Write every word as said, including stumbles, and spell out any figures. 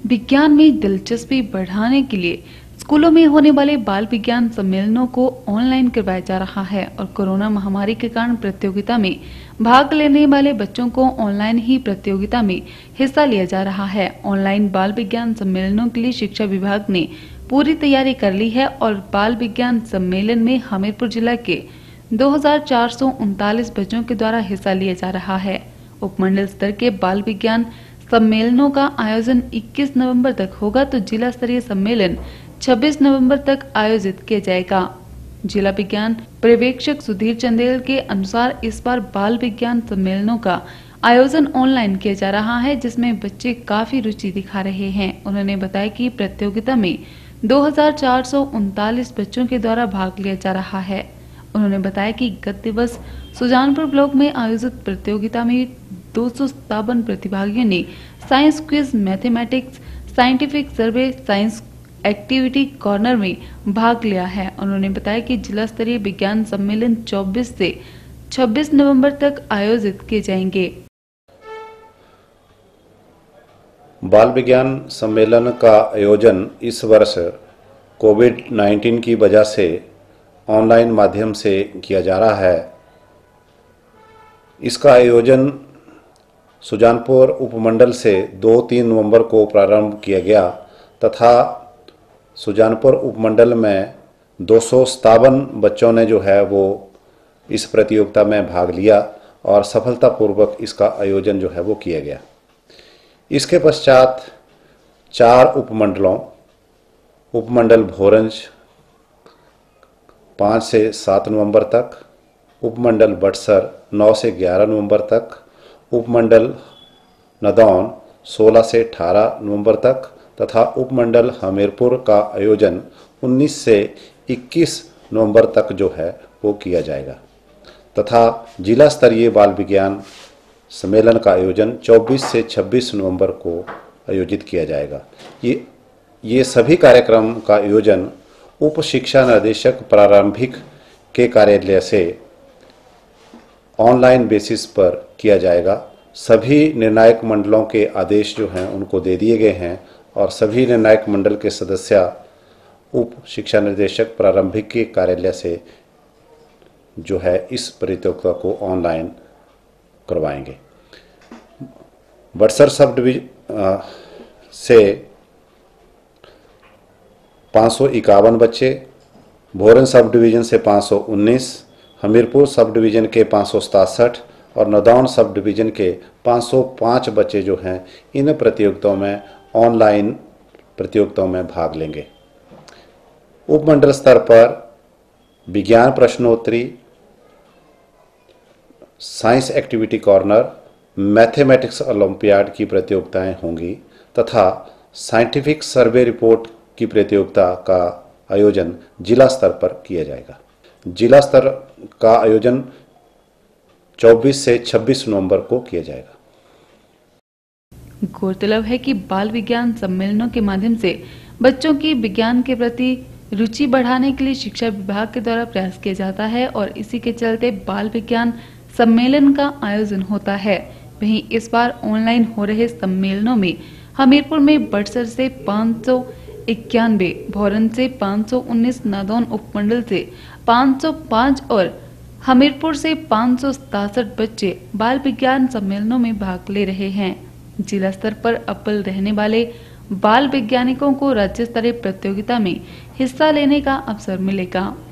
विज्ञान में दिलचस्पी बढ़ाने के लिए स्कूलों में होने वाले बाल विज्ञान सम्मेलनों को ऑनलाइन करवाया जा रहा है और कोरोना महामारी के कारण प्रतियोगिता में भाग लेने वाले बच्चों को ऑनलाइन ही प्रतियोगिता में हिस्सा लिया जा रहा है। ऑनलाइन बाल विज्ञान सम्मेलनों के लिए शिक्षा विभाग ने पूरी तैयारी कर ली है और बाल विज्ञान सम्मेलन में हमीरपुर जिला के दो हजार चार सौ उनतालीस बच्चों के द्वारा हिस्सा लिया जा रहा है। उपमंडल स्तर के बाल विज्ञान सम्मेलनों का आयोजन इक्कीस नवंबर तक होगा तो जिला स्तरीय सम्मेलन छब्बीस नवंबर तक आयोजित किया जाएगा। जिला विज्ञान पर्यवेक्षक सुधीर चंदेल के अनुसार इस बार बाल विज्ञान सम्मेलनों का आयोजन ऑनलाइन किया जा रहा है, जिसमें बच्चे काफी रुचि दिखा रहे हैं। उन्होंने बताया कि प्रतियोगिता में दो हजार चार सौ उनतालीस बच्चों के द्वारा भाग लिया जा रहा है। उन्होंने बताया कि गत दिवस सुजानपुर ब्लॉक में आयोजित प्रतियोगिता में दो सौ सत्तावन प्रतिभागियों ने science quiz, mathematics, scientific survey, science activity corner में भाग लिया है। उन्होंने बताया कि जिला स्तरीय विज्ञान सम्मेलन चौबीस से छब्बीस नवंबर तक आयोजित किए जाएंगे। बाल विज्ञान सम्मेलन का आयोजन इस वर्ष कोविड उन्नीस की वजह से ऑनलाइन माध्यम से किया जा रहा है। इसका आयोजन सुजानपुर उपमंडल से दो तीन नवंबर को प्रारंभ किया गया तथा सुजानपुर उपमंडल में दो सौ सत्तावन बच्चों ने जो है वो इस प्रतियोगिता में भाग लिया और सफलतापूर्वक इसका आयोजन जो है वो किया गया। इसके पश्चात चार उपमंडलों उपमंडल भोरंज पाँच से सात नवंबर तक, उपमंडल बटसर नौ से ग्यारह नवंबर तक, उपमंडल नदौन सोलह से अठारह नवंबर तक तथा उपमंडल हमीरपुर का आयोजन उन्नीस से इक्कीस नवंबर तक जो है वो किया जाएगा तथा जिला स्तरीय बाल विज्ञान सम्मेलन का आयोजन चौबीस से छब्बीस नवंबर को आयोजित किया जाएगा। ये ये सभी कार्यक्रम का आयोजन उप शिक्षा निर्देशक प्रारंभिक के कार्यालय से ऑनलाइन बेसिस पर किया जाएगा। सभी निर्णायक मंडलों के आदेश जो हैं उनको दे दिए गए हैं और सभी निर्णायक मंडल के सदस्य उप शिक्षा निर्देशक प्रारंभिक के कार्यालय से जो है इस प्रतियोगिता को ऑनलाइन करवाएंगे। बटसर सब डिवीजन से पाँच सौ इक्यावन बच्चे, भोरन सब डिवीजन से पाँच सौ उन्नीस, हमीरपुर सब डिवीजन के पाँच सौ सतासठ और नदौन सब डिवीजन के पाँच सौ पाँच बच्चे जो हैं इन प्रतियोगिताओं में ऑनलाइन प्रतियोगिताओं में भाग लेंगे। उपमंडल स्तर पर विज्ञान प्रश्नोत्तरी, science activity corner, mathematics olympiad की प्रतियोगिताएं होंगी तथा साइंटिफिक सर्वे रिपोर्ट की प्रतियोगिता का आयोजन जिला स्तर पर किया जाएगा। जिला स्तर का आयोजन चौबीस से छब्बीस नवंबर को किया जाएगा। गौरतलब है कि बाल विज्ञान सम्मेलनों के माध्यम से बच्चों की विज्ञान के प्रति रुचि बढ़ाने के लिए शिक्षा विभाग के द्वारा प्रयास किया जाता है और इसी के चलते बाल विज्ञान सम्मेलन का आयोजन होता है। वहीं इस बार ऑनलाइन हो रहे सम्मेलनों में हमीरपुर में बटसर से पाँच सौ इक्यानवे, भोरन से पाँच सौ उन्नीस, नादौन उपमंडल से पाँच सौ पाँच और हमीरपुर से पाँच सौ सतासठ बच्चे बाल विज्ञान सम्मेलनों में भाग ले रहे हैं। जिला स्तर पर अव्वल रहने वाले बाल वैज्ञानिकों को राज्य स्तरीय प्रतियोगिता में हिस्सा लेने का अवसर मिलेगा।